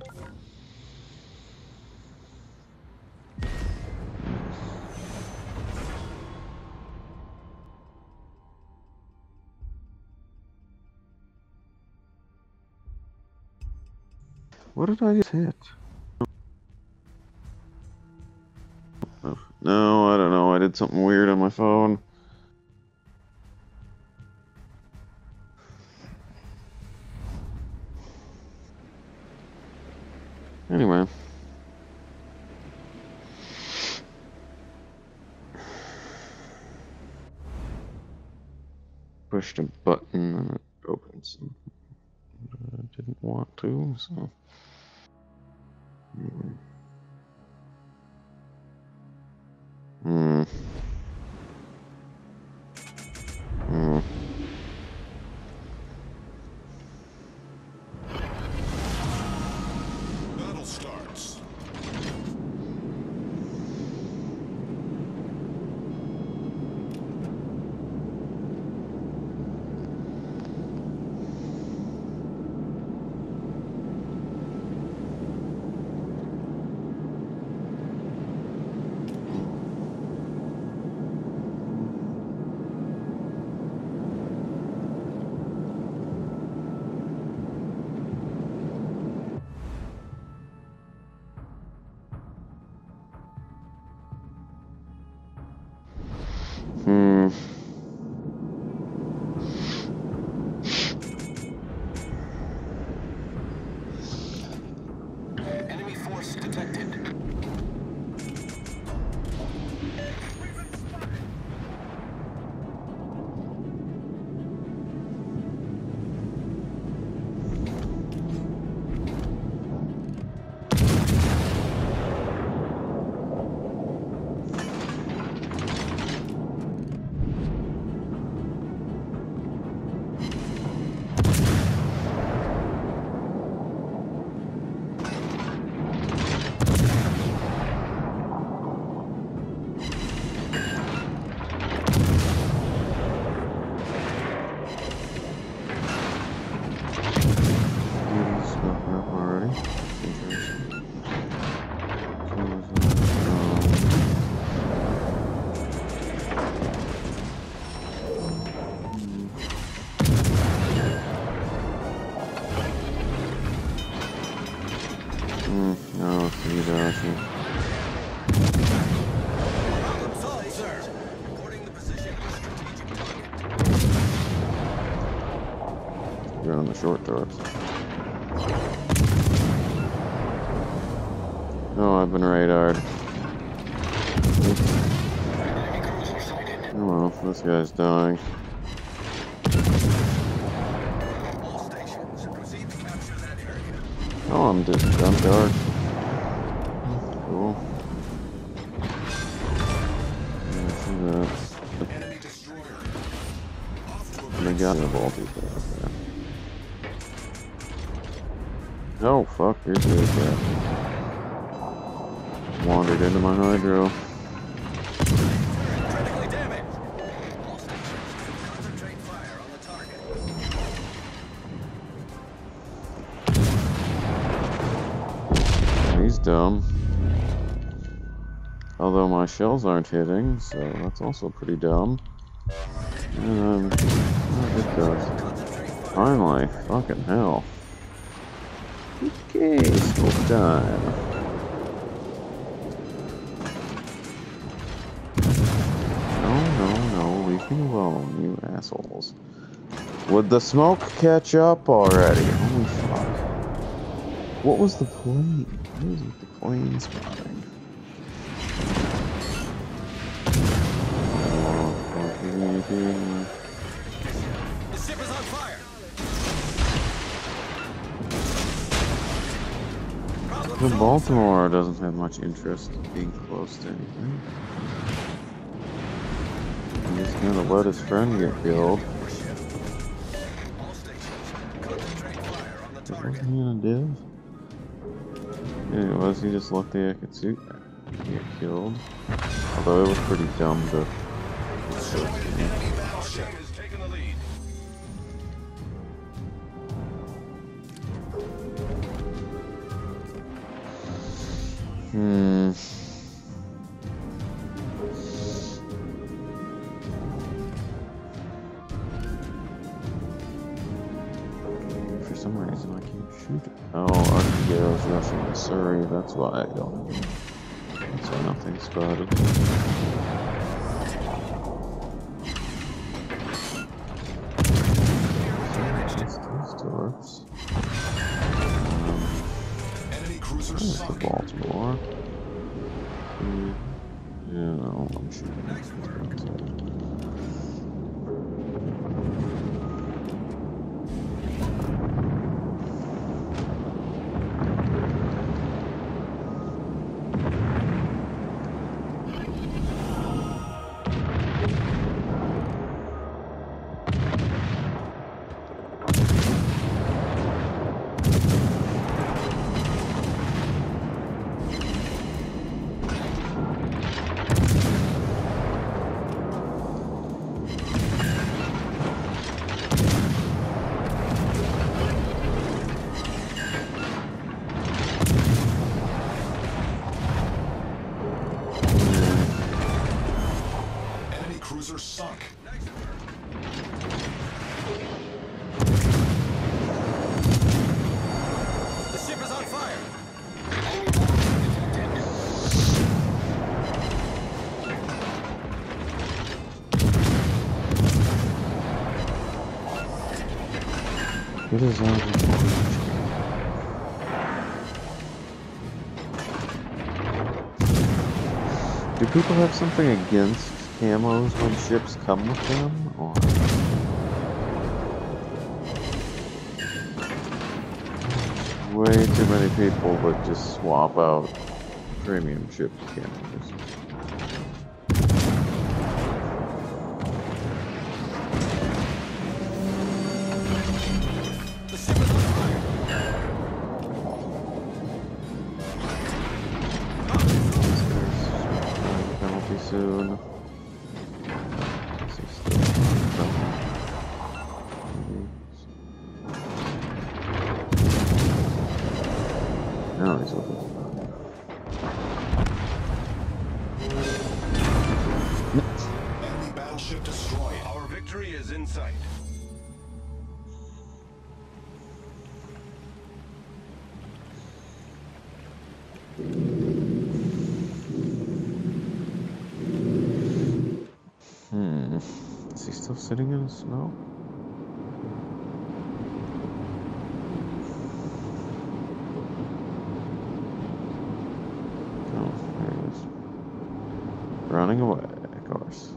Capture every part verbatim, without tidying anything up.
What did I just hit? Oh, no, I don't know. I did something weird on my phone. Anyway. Pushed a button and it opens. I didn't want to, so. Hmm. Hmm. Hmm. Battle starts. Hmm. Enemy force detected. Hmm. No, see that. Problem solved, sir. Reporting the position of a strategic target. You're on the short throws. Oh, I've been radared. Oh well, this guy's dying. All stations, proceed to capture that area. Oh, I'm just jump guard. Cool. Yeah, see that. Enemy destroyer. Off to a They got the ball too fast there. Oh, fuck, here's the guy. Wandered into my hydro. critically damaged. All stations, concentrate fire on the target. He's dumb. Although my shells aren't hitting, so that's also pretty dumb. And, um, oh, it does. Finally, fucking hell. Okay, smoke time. No, no, no, leave me alone, you assholes. Would the smoke catch up already? Holy fuck. What was the plane? What was with the plane spotting? Oh, fuck, what are you doing? The ship is on fire. Problem The solved, Baltimore doesn't have much interest in being close to anything. He's just gonna let his friend get killed. All stations, concentrate fire on the Wasn't target. he in a div? Yeah, was he just let the Akatsuki get killed? Although it was pretty dumb to... Enemy battleship is taking the lead. Hmm. For some reason I can't shoot it. Oh, Archegos rushing to Surrey, that's why I don't. That's why nothing spotted. These turrets. Um, Enemy cruiser there's the sunk. Baltimore. Hmm. Yeah, no, I'm shooting. Nice work. Enemy cruiser sunk. Nice work. The ship is on fire. It is on. Do people have something against camos when ships come with them, or way too many people that just swap out premium ships camos? The ship is on fire. Penalty soon. This is still now he's looking. Enemy battleship destroyed. Our victory is in sight. Hmm. Is he still sitting in the snow? Oh, there he is. Running away, of course.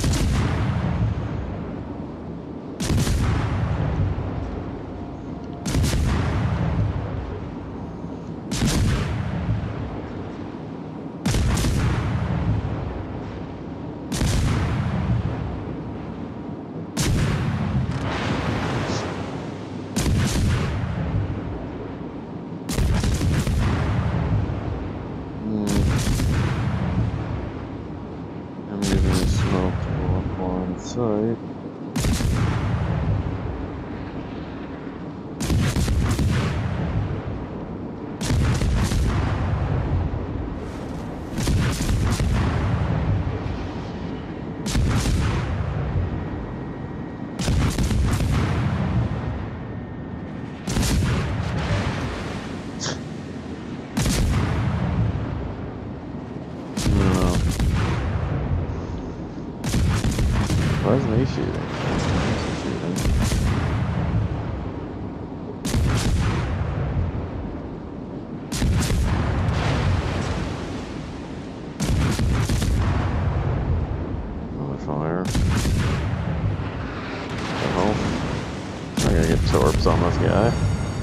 I'm using the smoke to go up on site. No. Why isn't he shooting? Why isn't he shooting? Another fire. Oh, I gotta get torps on this guy.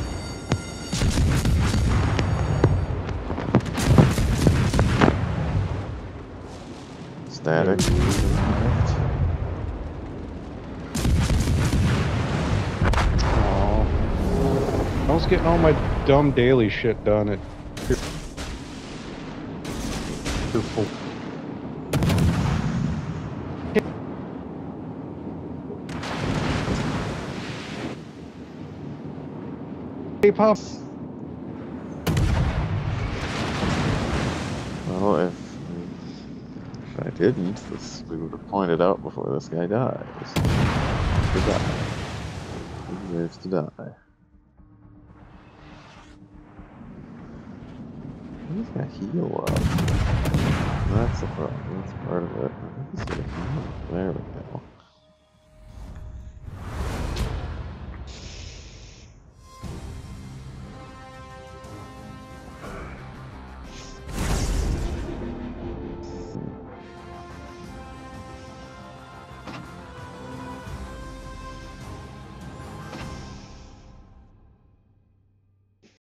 Static. Aw. I was getting all my dumb daily shit done at full. Hey, Pop. Well, if, if I didn't, this, we would have pointed out before this guy dies. He deserves to die. He deserves to die. He's got heal up. That's the problem. That's part of it. I think he's got heal. There we go.